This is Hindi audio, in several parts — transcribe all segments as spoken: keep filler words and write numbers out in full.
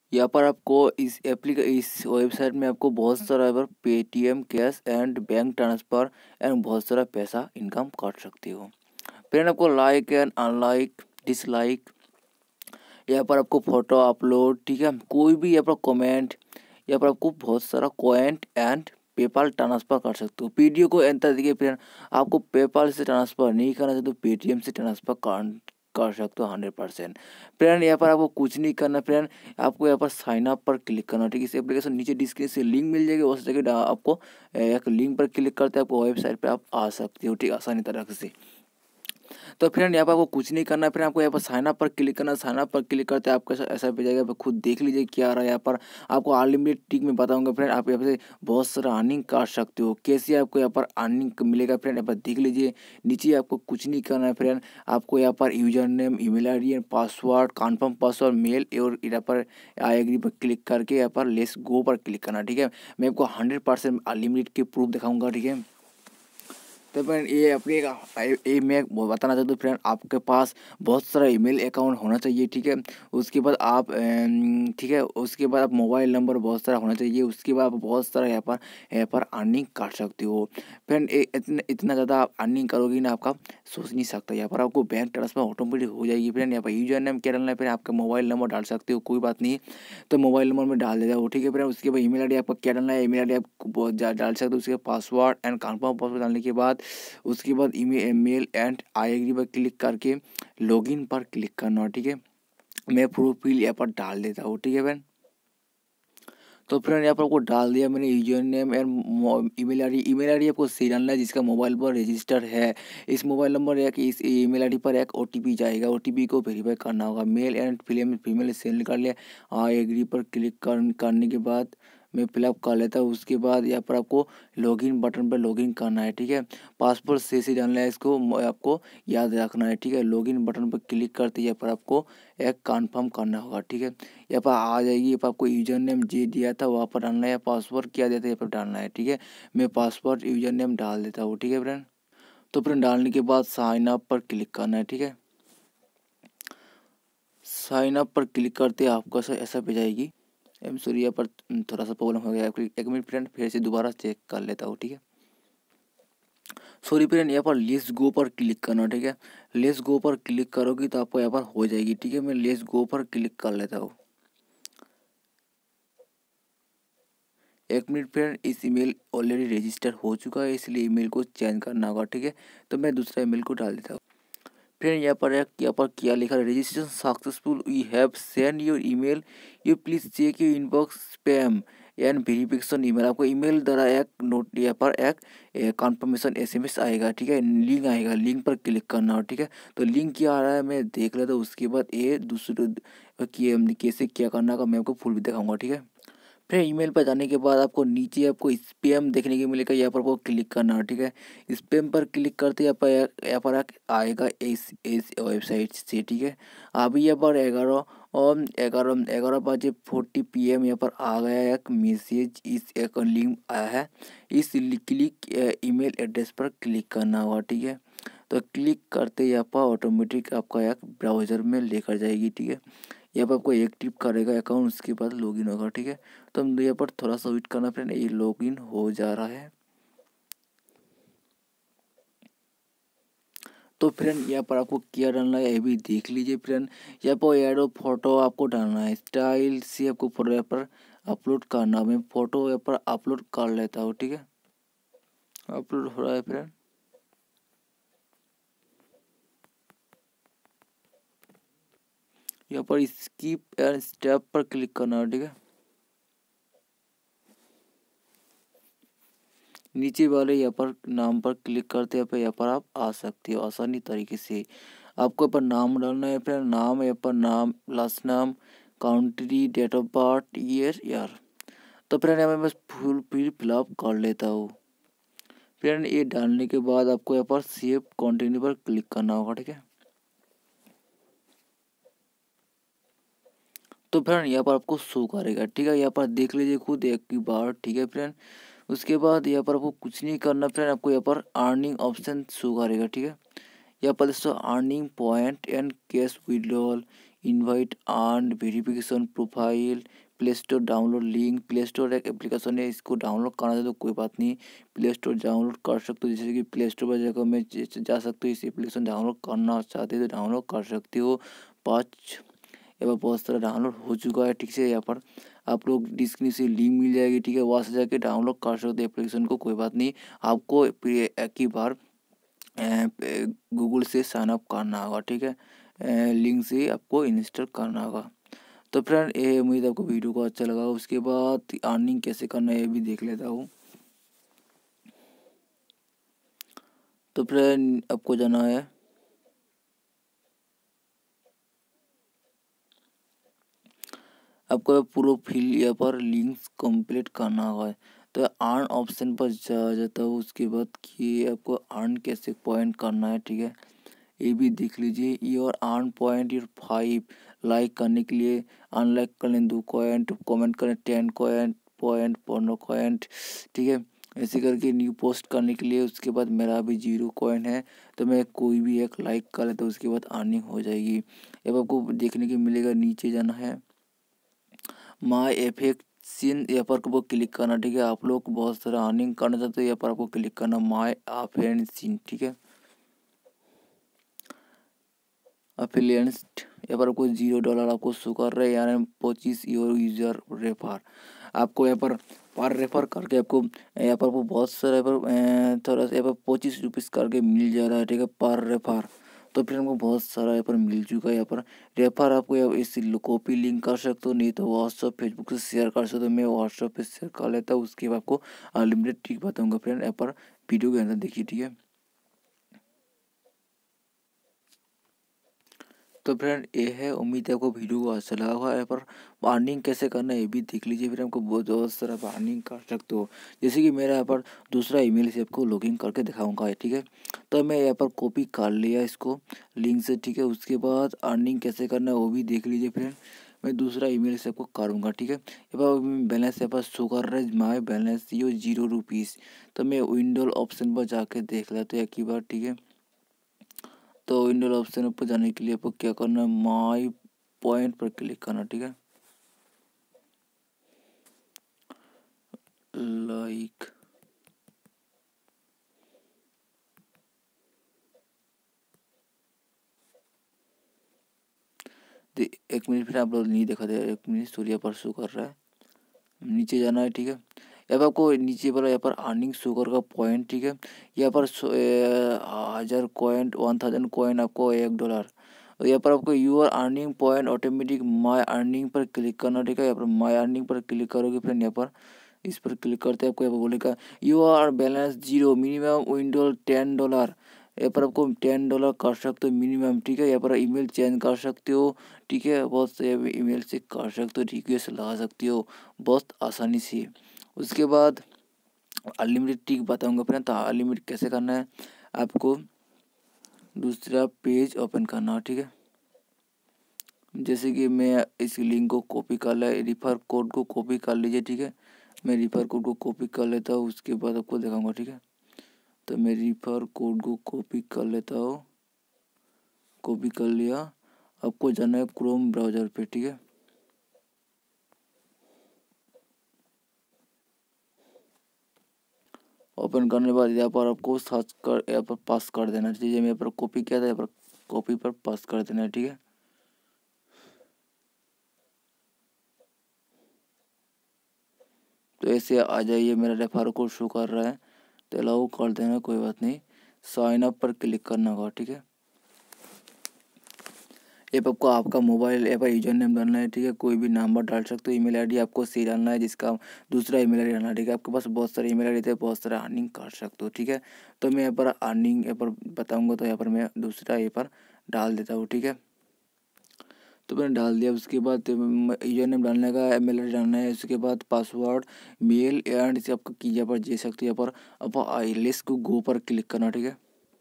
यहाँ पर आपको इस एप्लीके इस वेबसाइट में आपको बहुत सारा यहाँ पर Paytm cash and bank transfer and बहुत सारा पैसा इनकम कर सकते हो। फिर आपको लाइक एंड अनलाइक डिसलाइक, यहाँ पर आपको फोटो अपलोड, ठीक है, कोई भी यहाँ पर कमेंट, यहाँ पर आपको बहुत सारा कॉइंट एंड पेपाल ट्रांसफ़र कर सकते हो। वीडियो को एंड देखिए फ्रेंड, आपको पेपाल से ट्रांसफ़र नहीं करना चाहिए तो पेटीएम से ट्रांसफ़र कर कर सकते हो हंड्रेड परसेंट। फ्रेंड यहाँ पर आपको कुछ नहीं करना फ्रेंड, आपको यहाँ पर साइन अप पर क्लिक करना, ठीक है। इस एप्लीकेशन नीचे डिस्क्रिप्शन से लिंक मिल जाएगी, उस जगह आपको एक लिंक पर क्लिक करते आपको वेबसाइट पर आप आ सकते हो, ठीक, आसानी तरह से। तो फ्रेंड यहाँ पर आपको कुछ नहीं करना है, फिर आपको यहाँ पर साइन अप पर क्लिक करना है। साइन अप पर क्लिक करते आपको ऐसा ऐसा पे जाएगा, खुद देख लीजिए क्या आ रहा है। यहाँ पर आपको अनलिमिटेड टिक में बताऊंगा फ्रेंड, आप यहाँ से बहुत सारा अर्निंग कर सकते हो। कैसे आपको यहाँ पर अर्निंग मिलेगा फ्रेंड, यहाँ पर देख लीजिए। नीचे आपको कुछ नहीं करना है फ्रेंड, आपको यहाँ पर username, email I D and password, confirm password, mail और यहाँ पर आई एग्री पर क्लिक करके यहाँ पर लेट्स गो पर क्लिक करना, ठीक है। मैं आपको हंड्रेड परसेंट अनलिमिटेड के प्रूफ दिखाऊंगा, ठीक है। तो फ्रेंड ये अपने ये मैं बताना चाहता हूँ फ्रेंड, आपके पास बहुत सारा ईमेल अकाउंट होना चाहिए, ठीक है। उसके बाद आप अम, ठीक है, उसके बाद आप मोबाइल नंबर बहुत सारा होना चाहिए। उसके बाद आप बहुत सारा यहाँ पर यहाँ पर अर्निंग कर सकते हो फ्रेंड। इतना इतना ज़्यादा आप अर्निंग करोगे ना, आपका सोच नहीं सकता। यहाँ पर आपको बैंक ट्रांसफर ऑटोमेटिक हो जाएगी फ्रेंड। यहाँ पर यूजर नेम क्या डालना है फ्रेंड, आपका मोबाइल नंबर डाल सकते हो, कोई बात नहीं, तो मोबाइल नंबर में डाल देता हो, ठीक है फ्रेंड। उसके बाद ईमेल आई डी आपका क्या डालना है, ईमेल आई डी आप बहुत डाल सकते हो। उसके पासवर्ड एंड कन्फर्म पासवर्ड डालने के बाद उसके बाद email mail and I agree पर क्लिक करके लॉगिन पर क्लिक करना, ठीक है। मैं प्रोफाइल यहाँ पर डाल देता हूँ, ठीक है फ्रेंड। तो फ्रेंड यहाँ पर आपको डाल दिया मैंने user name and email ID. Email ID आपको सही डालना है जिसका मोबाइल पर रजिस्टर है। इस मोबाइल नंबर या कि इस ईमेल आईडी पर एक ओटीपी जाएगा, ओटीपी को वेरीफाई करना होगा। Mail and female female send कर लिया, आई एग्री पर क्लिक कर, करने के बाद मैं फिलअप कर लेता हूँ। उसके बाद यहाँ पर आपको लॉगिन बटन पर लॉगिन करना है, ठीक है। पासवर्ड से से डालना है, इसको आपको याद रखना है, ठीक है। लॉगिन बटन पर क्लिक करते यहाँ पर आपको एक कन्फर्म करना होगा, ठीक है। यहाँ पर आ जाएगी, यहाँ पर आपको यूजर नेम जे दिया था वहाँ पर डालना है, पासवर्ड क्या दिया था यहाँ पर डालना है, ठीक है। मैं पासवर्ड यूजर नेम डाल देता हूँ, ठीक है फ्रेंड। तो फ्रेंड डालने के बाद साइन अप पर क्लिक करना है, ठीक है। साइन अप पर क्लिक करते आपको ऐसा ऐसा पे जाएगी। एम सॉरी, यहाँ पर थोड़ा सा प्रॉब्लम हो गया, एक मिनट फ्रेंड, फिर से दोबारा चेक कर लेता हूँ, ठीक है। सॉरी फ्रेंड, यहाँ पर लेट्स गो पर क्लिक करना, ठीक है। लेट्स गो पर क्लिक करोगी तो आपको यहाँ पर हो जाएगी, ठीक है। मैं लेट्स गो पर क्लिक कर लेता हूँ। एक मिनट फ्रेंड, इस ईमेल ऑलरेडी रजिस्टर हो चुका है, इसलिए ईमेल को चेंज करना होगा, ठीक है। तो मैं दूसरा ईमेल को डाल देता हूँ। फ्रेंड यहाँ पर एक यहाँ पर क्या लिखा है, registration successful, we have send your email, you please check your inbox spam and verification email. आपको ईमेल द्वारा एक नोट यहाँ पर एक कंफर्मेशन एसएमएस आएगा, ठीक है। लिंक आएगा, लिंक पर क्लिक करना हो, ठीक है। तो लिंक क्या आ रहा है मैं देख लेता हूँ। उसके बाद ये दूसरे कि कैसे क्या करना का मैं आपको फुल भी दिखाऊंगा, ठीक है। फिर ईमेल पर जाने के बाद आपको नीचे आपको स्पैम देखने को मिलेगा, यहाँ पर आपको क्लिक करना है, ठीक है। स्पैम पर क्लिक करते यहाँ पर यहाँ पर आएगा इस इस वेबसाइट से, ठीक है। अभी यहाँ पर ग्यारह और ग्यारह ग्यारह बजे फोर्टी पी एम यहाँ पर आ गया एक मैसेज, इस एक लिंक आया है, इस क्लिक ईमेल एड्रेस पर क्लिक करना होगा, ठीक है। तो क्लिक करते यहाँ पर ऑटोमेटिक आपका एक ब्राउज़र में लेकर जाएगी, ठीक है। यहाँ पर आपको एक्टिव करेगा अकाउंट, उसके बाद लॉगिन होगा, ठीक है। तो हम यहाँ पर थोड़ा सा वेट करना फ्रेंड, ये लॉगिन हो जा रहा है। तो फ्रेंड यहाँ पर आपको क्या डालना है ये भी देख लीजिए फ्रेंड। यहाँ पर एडो फोटो आपको डालना है, स्टाइल से आपको फोटो यहाँ पर अपलोड करना है। मैं फोटो यहाँ पर अपलोड कर लेता हूँ, ठीक है। अपलोड हो रहा है फ्रेंड। यहाँ पर स्किप एंड स्टेप पर क्लिक करना है, ठीक है। नीचे वाले यहाँ पर नाम पर क्लिक करते हैं, यहाँ पर आप आ सकते हो आसानी तरीके से। आपको यहाँ पर नाम डालना है फिर नाम, यहाँ पर नाम, लास्ट नाम, country, date of birth, year, यार। तो फ्रेंड यहाँ मैं बस फुल फिल फिलअप कर लेता हूँ। फ्रेंड ये डालने के बाद आपको यहाँ पर सेव कंटिन्यू पर क्लिक करना होगा, ठीक है। तो फ्रेंड यहाँ पर आपको शो करेगा, ठीक है। यहाँ पर देख लीजिए खुद एक बार, ठीक है फ्रेंड। उसके बाद यहाँ पर आपको कुछ नहीं करना फ्रेंड, आपको यहाँ पर अर्निंग ऑप्शन शो करेगा, ठीक है। यहाँ पर दोस्तों earning point and cash withdrawal, invite and verification profile, play store download link. Play store एक एप्लीकेशन है, इसको डाउनलोड करना है तो कोई बात नहीं, प्ले स्टोर डाउनलोड कर सकते हो। जैसे कि प्ले स्टोर पर जाकर मैं जा सकते हो, इस एप्लीकेशन डाउनलोड करना चाहते हो तो डाउनलोड कर सकते हो। पाँच यहाँ पर बहुत सारा डाउनलोड हो चुका है, ठीक है। यहाँ पर आप लोग डिस्क्रिप्शन से लिंक मिल जाएगी, ठीक है, वहाँ से जाके डाउनलोड कर सकते हो एप्लीकेशन को, कोई बात नहीं। आपको एक ही बार गूगल से साइन अप करना होगा, ठीक है, लिंक से आपको इंस्टॉल करना होगा। तो फ्रेंड ये उम्मीद आपको वीडियो को अच्छा लगा। उसके बाद अर्निंग कैसे करना है ये भी देख लेता हूँ। तो फ्रेंड आपको जाना है आपको प्रोफाइल यहाँ पर लिंक्स कंप्लीट करना होगा। तो अर्न ऑप्शन पर जा जाता हूँ। उसके बाद कि आपको अर्न कैसे पॉइंट करना है, ठीक है, ये भी देख लीजिए। Your earn point your five, like करने के लिए अनलाइक करने दो पॉइंट, कमेंट करने टेन पॉइंट पॉइंट पंद्रह पॉइंट, ठीक है, ऐसे करके न्यू पोस्ट करने के लिए। उसके बाद मेरा अभी जीरो कॉइन है, तो मैं कोई भी एक लाइक कर लेता हूँ, उसके बाद अर्निंग हो जाएगी। अब आपको देखने को मिलेगा, नीचे जाना है, माई इफेक्ट सीन, यहाँ पर आपको क्लिक करना, ठीक है। आप लोग बहुत सारा अर्निंग करना चाहते हो, यहाँ पर आपको क्लिक करना माई इफेक्ट सीन, ठीक है। अफिलियंस यहाँ पर आपको जीरो डॉलर आपको शो कर रहा है, यानी पच्चीस योर यूजर रेफर। आपको यहाँ पर पर रेफर करके आपको यहाँ पर आपको बहुत सारा यहाँ पर थोड़ा सा यहाँ पर पच्चीस रुपीज़ करके मिल जा रहा है, ठीक है, पर रेफर। तो फिर हमको बहुत सारा यहाँ पर मिल चुका है। यहाँ पर रेफर आपको यहाँ इस कॉपी लिंक कर सकते हो, नहीं तो व्हाट्सअप फेसबुक से शेयर कर सकते हो। मैं व्हाट्सअप पे शेयर कर लेता हूँ, उसके बाद आपको अनलिमिटेड ट्रिक बताऊँगा फ्रेंड। यहाँ पर वीडियो के अंदर देखिए, ठीक है। तो फ्रेंड ये है, उम्मीद है आपको वीडियो को अच्छा लगा होगा। यहाँ पर अर्निंग कैसे करना है ये भी देख लीजिए, फिर हमको बहुत बहुत सारा अर्निंग कर सकते हो। जैसे कि मेरा यहाँ पर दूसरा ईमेल से आपको लॉगिन करके दिखाऊंगा, ठीक है। तो मैं यहाँ पर कॉपी कर लिया इसको लिंक से, ठीक है। उसके बाद अर्निंग कैसे करना है वो भी देख लीजिए फ्रेंड। मैं दूसरा ईमेल से आपको करूँगा, ठीक है। यहाँ पर बैलेंस यहाँ पर शो कर रहा है, माई बैलेंस ये जीरो रुपीज़। तो मैं विंडो ऑप्शन पर जाके देख लेते हैं एक ही बार, ठीक है। तो विंडो ऑप्शन पर जाने के लिए आपको क्या करना है, माई पॉइंट पर क्लिक करना, ठीक है। लाइक एक मिनट, फिर आप लोग नहीं देखा था, एक मिनट, सूर्य पर शो कर रहा है, नीचे जाना है, ठीक है। अब आपको नीचे पर यहाँ पर अर्निंग शो का पॉइंट, ठीक है। यहाँ पर हज़ार कॉइन, वन थाउजेंड कॉइन आपको एक डॉलर। और यहाँ पर आपको your earning point automatic my earning पर क्लिक करना, ठीक है। यहाँ पर माई अर्निंग पर क्लिक करोगे फ्रेंड, यहाँ पर इस पर क्लिक करते हैं, आपको यहाँ पर बोलेगा your balance zero, minimum window ten dollar. यहाँ पर आपको टेन डॉलर कर सकते हो मिनिमम, ठीक है। यहाँ पर ईमेल चेंज कर सकते हो, ठीक है, बहुत से ईमेल से कर सकते हो, रिक्वेस्ट लगा सकते हो बहुत आसानी से। उसके बाद अनलिमिटेड ट्रिक बताऊंगा फ्रेंड। तो अनलिमिटेड कैसे करना है, आपको दूसरा पेज ओपन करना है, ठीक है। जैसे कि मैं इस लिंक को कॉपी कर लिया, रिफर कोड को कॉपी कर लीजिए, ठीक है। मैं रिफर कोड को कॉपी कर लेता हूँ, उसके बाद आपको दिखाऊंगा, ठीक है। तो मैं रिफर कोड को कॉपी कर लेता हूँ, कॉपी कर लिया। आपको जाना है क्रोम ब्राउज़र पे, ठीक है। ओपन करने के बाद यहाँ पर आपको सर्च कर यहाँ पर पास कर देना चाहिए। मैं यहाँ पर कॉपी किया था, यहाँ पर कॉपी पर पास कर देना है, ठीक है। तो ऐसे आ जाइए, मेरा रेफर कोड शो कर रहा है, तो अलाउ कर देना, कोई बात नहीं। साइन अप पर क्लिक करना होगा, ठीक है। ऐप आपको आपका मोबाइल ऐप यूजर नेम डालना है, ठीक है। कोई भी नंबर डाल सकते हो, ईमेल आईडी आपको सही डालना है, जिसका दूसरा ईमेल आईडी डालना है, ठीक है। आपके पास बहुत सारे ईमेल आईडी थे, बहुत सारा अर्निंग कर सकते हो, ठीक है। तो मैं यहाँ पर अर्निंग यहाँ पर बताऊँगा, तो यहाँ पर मैं दूसरा यहाँ पर डाल देता हूँ, ठीक है। तो मैंने डाल दिया। उसके बाद यूजर नेम डालने का, ईमेल आईडी डालना है, उसके बाद पासवर्ड, मेल एंड इसे आपका की यहाँ पर दे सकते हो। यहाँ पर आप आई लिस्ट को गो पर क्लिक करना, ठीक है।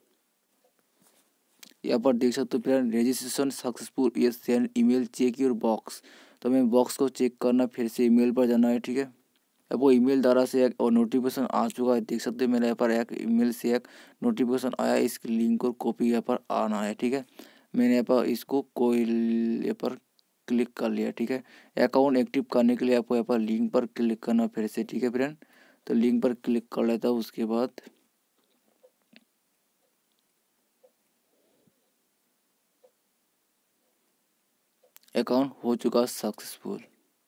यहाँ पर देख सकते हो फिर रजिस्ट्रेशन सक्सेसफुल, ये send email check your box. तो मैं बॉक्स को चेक करना, फिर से ईमेल पर जाना है, ठीक है। अब वो ईमेल द्वारा से एक और नोटिफिकेशन आ चुका है, देख सकते हो मेरे यहाँ पर एक ईमेल से एक नोटिफिकेशन आया। इस लिंक को कॉपी यहाँ पर आना है, ठीक है। मैंने यहाँ पर इसको कोई यहाँ पर क्लिक कर लिया, ठीक है। अकाउंट एक्टिव करने के लिए आपको यहाँ पर लिंक पर क्लिक करना फिर से, ठीक है फ्रेंड। तो लिंक पर क्लिक कर लेता हूँ, उसके बाद अकाउंट हो चुका सक्सेसफुल।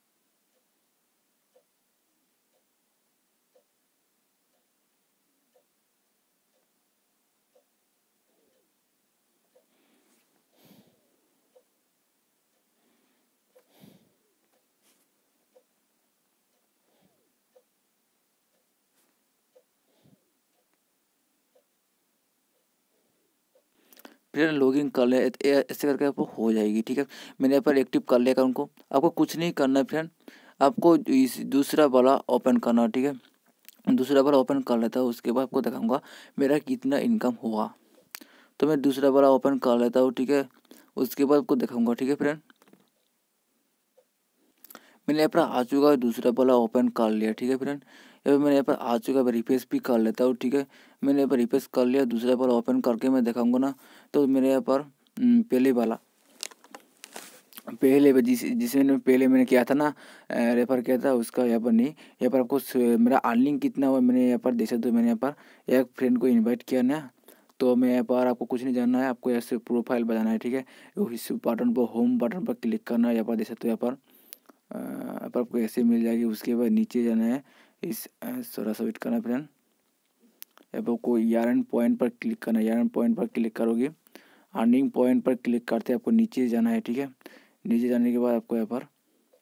फिर लॉगिन कर ले, ऐसे करके आपको हो जाएगी, ठीक है। मैंने यहाँ पर एक्टिव कर लिया अकाउंट को। आपको कुछ नहीं करना है फ्रेंड, आपको इस दूसरा वाला ओपन करना, ठीक है। दूसरा वाला ओपन कर लेता हूँ, उसके बाद आपको दिखाऊंगा मेरा कितना इनकम हुआ। तो मैं दूसरा वाला ओपन कर लेता हूँ, ठीक है। उसके बाद आपको दिखाऊंगा, ठीक है फ्रेंड। मैंने यहाँ पर आ चुका है, दूसरा वाला ओपन कर लिया, ठीक है फ्रेंड। यहाँ पर मैंने यहाँ पर आ चुका है, रिफ्रेश भी कर लेता हूँ, ठीक है। मैंने यहाँ पर रिफ्रेश कर लिया, दूसरा वाला ओपन करके मैं दिखाऊंगा ना। तो मेरे यहाँ पर पहले वाला पहले जिस जिसमें पहले मैंने किया था ना, रेफर किया था, उसका यहाँ पर नहीं। यहाँ पर आपको मेरा अर्निंग कितना हुआ मैंने यहाँ पर देख सकते हो। मैंने यहाँ पर एक फ्रेंड को इनवाइट किया ना, तो मैं यहाँ पर आपको कुछ नहीं जानना है, आपको ऐसे प्रोफाइल बनाना है, ठीक है। इस बटन पर होम बटन पर क्लिक करना है, यहाँ पर देख सकते हो। यहाँ पर यहाँ पर आपको ऐसे मिल जाएगी। उसके बाद नीचे जाना है, इस थोड़ा सा वेट करना फ्रेंड। यहाँ पर आपको यारन पॉइंट पर क्लिक करना है। यारन पॉइंट पर क्लिक करोगे, अर्निंग पॉइंट पर क्लिक करते आपको नीचे जाना है, ठीक है। नीचे जाने के बाद आपको यहाँ पर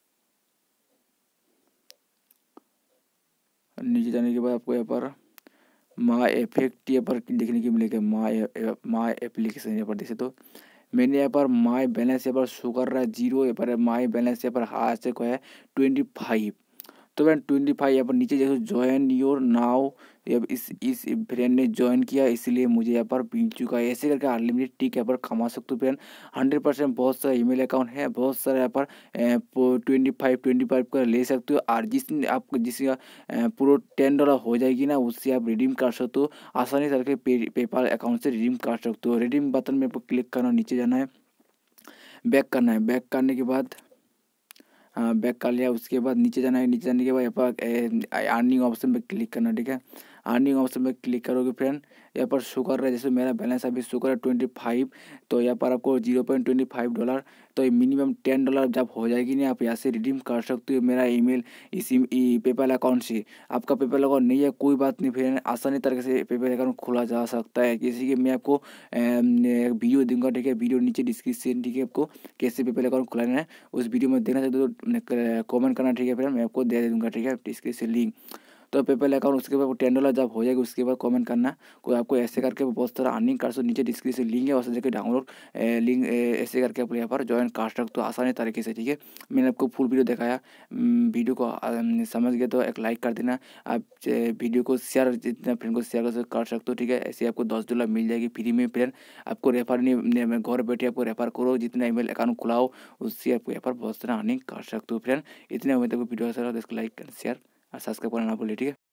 नीचे जाने के बाद आपको यहाँ पर माई इफेक्ट यहाँ पर देखने की मिलेगा। माई माई एप्लीकेशन यहाँ पर देखे तो मैंने यहाँ पर माई बैलेंस यहाँ पर शो कर रहा है जीरो। यहाँ पर माई बैलेंस यहाँ पर हाथ से को है ट्वेंटी फाइव। तो मैंने ट्वेंटी फाइव यहाँ पर नीचे जैसे ज्वाइन योर नाउ, इस इस फ्रेंड ने ज्वाइन किया इसलिए मुझे यहाँ पर मिल चुका है। ऐसे करके अनलिमिटेड टिक यहाँ पर कमा सकते हो फ्रेंड। हंड्रेड परसेंट बहुत सारा ईमेल अकाउंट है, बहुत सारे यहाँ पर ट्वेंटी फाइव ट्वेंटी फाइव का ले सकते हो। और जिस आपको जिसका पूरा टेन डॉलर हो जाएगी ना, उससे आप रिडीम कर सकते हो आसानी से करके। पे, पेपाल अकाउंट से रिडीम कर सकते हो। रिडीम बटन में आपको क्लिक करना, नीचे जाना है, बैक करना है। बैक करने के बाद हाँ बैक कर लिया। उसके बाद नीचे जाना है, नीचे जाने के बाद यहाँ पर अर्निंग ऑप्शन पे क्लिक करना, ठीक है। अर्निंग ऑप्शन पे क्लिक करोगे फ्रेंड, यहाँ पर शो कर रहा है जैसे मेरा बैलेंस अभी शो कर रहा है ट्वेंटी फाइव। तो यहाँ पर आपको zero point twenty five dollar तो मिनिमम टेन डॉलर जब हो जाएगी ना, आप यहाँ से रिडीम कर सकते हो मेरा ईमेल इस पेपैल अकाउंट से। आपका पेपैल अकाउंट नहीं है कोई बात नहीं, फिर आसानी तरीके से पेपैल अकाउंट खोला जा सकता है। किसी के मैं आपको वीडियो दूंगा, ठीक है। वीडियो नीचे डिस्क्रिप्शन, ठीक है। आपको कैसे पेपैल अकाउंट खुलाना है उस वीडियो में देखना चाहते तो कमेंट करना, ठीक है। फिर मैं आपको दे दूंगा, ठीक है, डिस्क्रिप्शन लिंक। तो पेपैल अकाउंट उसके बाद टेन डॉलर जब हो जाएगा उसके बाद कमेंट करना। कोई आपको ऐसे करके बहुत सारा अर्निंग कर सकते, नीचे डिस्क्रिप्शन लिंक है, वैसे जाकर डाउनलोड लिंक ऐसे करके आप यहाँ पर ज्वाइन कर सकते हो आसानी तरीके से, ठीक है। मैंने आपको फुल वीडियो दिखाया, वीडियो को समझ गए तो एक लाइक कर देना। आप वीडियो को शेयर जितना फ्रेंड को शेयर कर सकते हो, ठीक है। ऐसे आपको दस डॉलर मिल जाएगी फ्री में फ्रेंड। आपको रेफर नहीं, घर बैठे आपको रेफर करो, जितना ईमेल अकाउंट खुलाओ उससे आपको यहाँ पर बहुत सारा अर्निंग कर सकते हो फ्रेंड। इतने उम्मीद है वीडियो अच्छा लगा तो इसको लाइक शेयर और सब्सक्राइब करना ना भूलिए, ठीक है।